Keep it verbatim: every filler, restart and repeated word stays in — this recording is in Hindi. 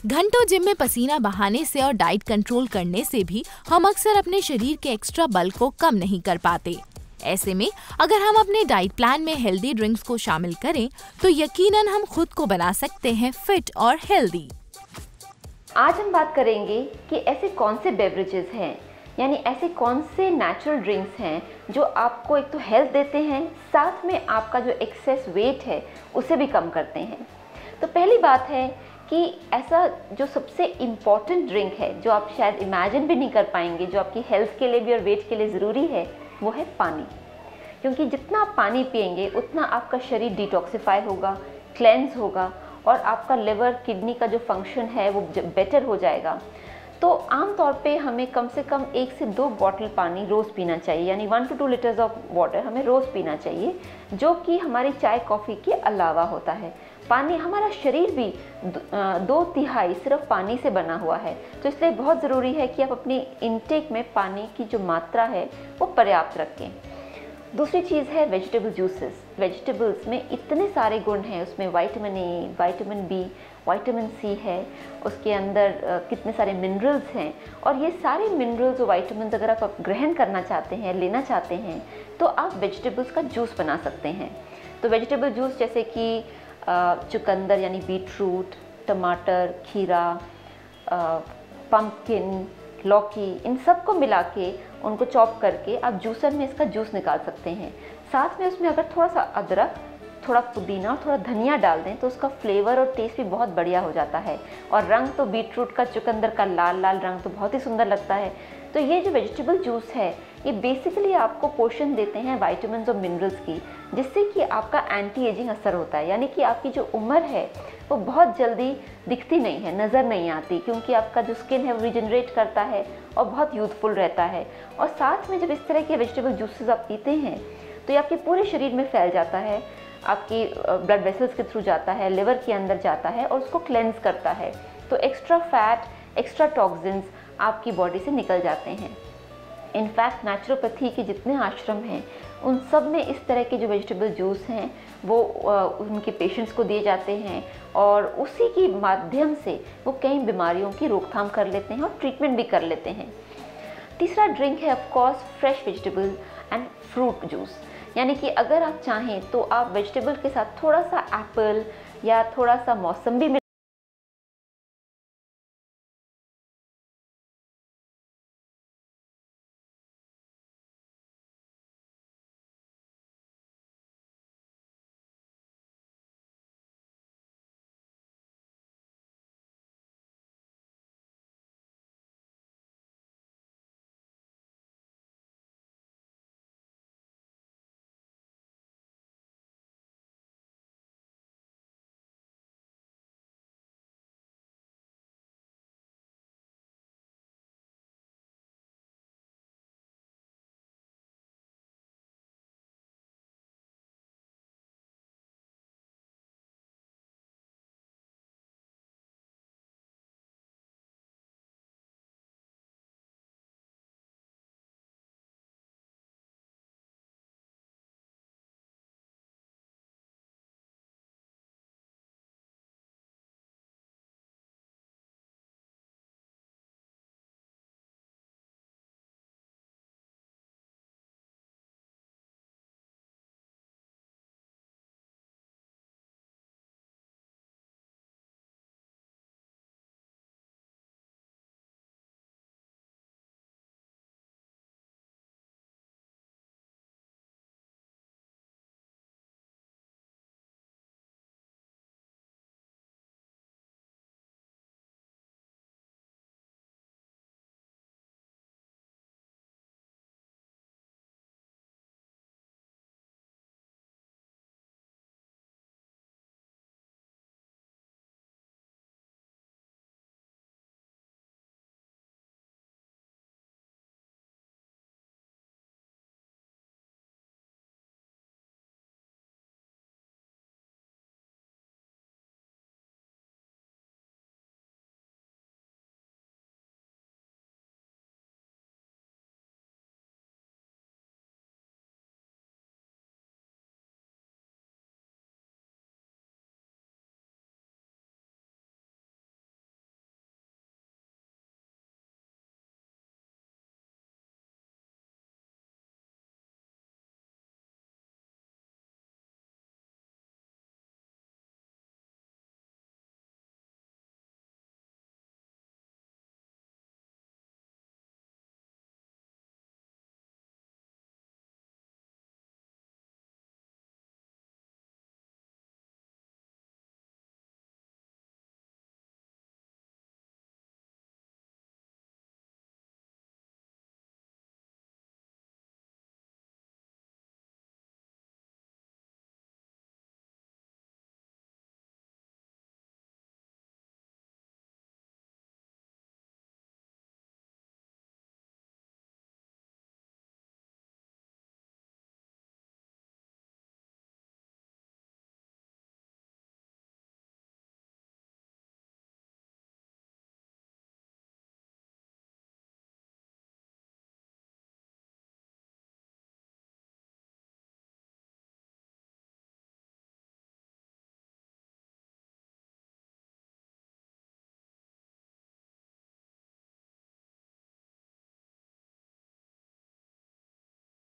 घंटों जिम में पसीना बहाने से और डाइट कंट्रोल करने से भी हम अक्सर अपने शरीर के एक्स्ट्रा बल को कम नहीं कर पाते। ऐसे में अगर हम अपने डाइट प्लान में हेल्दी ड्रिंक्स को शामिल करें तो यकीनन हम खुद को बना सकते हैं फिट और हेल्दी। आज हम बात करेंगे कि ऐसे कौन से बेवरेजेस हैं, यानी ऐसे कौन से नेचुरल ड्रिंक्स हैं जो आपको एक तो हेल्थ देते हैं, साथ में आपका जो एक्सेस वेट है उसे भी कम करते हैं। तो पहली बात है कि ऐसा जो सबसे इम्पॉर्टेंट ड्रिंक है जो आप शायद इमेजिन भी नहीं कर पाएंगे, जो आपकी हेल्थ के लिए भी और वेट के लिए ज़रूरी है, वो है पानी। क्योंकि जितना आप पानी पिएंगे उतना आपका शरीर डिटॉक्सिफाई होगा, क्लेंस होगा और आपका लिवर किडनी का जो फंक्शन है वो बेटर हो जाएगा। तो आम तौर पे हमें कम से कम एक से दो बॉटल पानी रोज़ पीना चाहिए, यानी one two two litres of water हमें रोज़ पीना चाहिए, जो कि हमारी चाय कॉफ़ी के अलावा होता है। पानी, हमारा शरीर भी दो तिहाई सिर्फ पानी से बना हुआ है, तो इसलिए बहुत ज़रूरी है कि आप अपनी इनटेक में पानी की जो मात्रा है वो पर्याप्त रखें। दूसरी चीज़ है वेजिटेबल जूसेस। वेजिटेबल्स में इतने सारे गुण हैं, उसमें vitamin A, vitamin B, vitamin C है, उसके अंदर कितने सारे मिनरल्स हैं, और ये सारे मिनरल्स और विटामिन अगर आप ग्रहण करना चाहते हैं, लेना चाहते हैं, तो आप वेजिटेबल्स का जूस बना सकते हैं। तो वेजिटेबल जूस जैसे कि चुकंदर यानी बीटरूट, टमाटर, खीरा, पम्पकिन, लौकी, इन सब को मिला के उनको चॉप करके आप जूसर में इसका जूस निकाल सकते हैं। साथ में उसमें अगर थोड़ा सा अदरक, थोड़ा पुदीना और थोड़ा धनिया डाल दें तो उसका फ्लेवर और टेस्ट भी बहुत बढ़िया हो जाता है। और रंग तो बीटरूट का, चुकंदर का लाल लाल रंग तो बहुत ही सुंदर लगता है। तो ये जो वेजिटेबल जूस है ये बेसिकली आपको पोषण देते हैं विटामिन और मिनरल्स की, जिससे कि आपका एंटी एजिंग असर होता है, यानी कि आपकी जो उम्र है वो बहुत जल्दी दिखती नहीं है, नज़र नहीं आती, क्योंकि आपका जो स्किन है वो रिजनरेट करता है और बहुत यूथफुल रहता है। और साथ में जब इस तरह के वेजिटेबल जूसेस आप पीते हैं तो ये आपके पूरे शरीर में फैल जाता है, आपकी ब्लड वेसल्स के थ्रू जाता है, लिवर के अंदर जाता है और उसको क्लेंस करता है। तो एक्स्ट्रा फैट, एक्स्ट्रा टॉक्सिन्स आपकी बॉडी से निकल जाते हैं। इनफैक्ट नेचुरोपैथी के जितने आश्रम हैं उन सब में इस तरह के जो वेजिटेबल जूस हैं वो उनके पेशेंट्स को दिए जाते हैं, और उसी के माध्यम से वो कई बीमारियों की रोकथाम कर लेते हैं और ट्रीटमेंट भी कर लेते हैं। तीसरा ड्रिंक है of course fresh vegetable and fruit juice, यानी कि अगर आप चाहें तो आप वेजिटेबल के साथ थोड़ा सा एप्पल या थोड़ा सा मौसम्बी